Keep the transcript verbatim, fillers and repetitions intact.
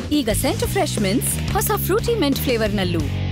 ಈಗ scent fresh means ಹೊಸ Frooti mint ಫ್ಲೇವರ್ನಲ್ಲೂ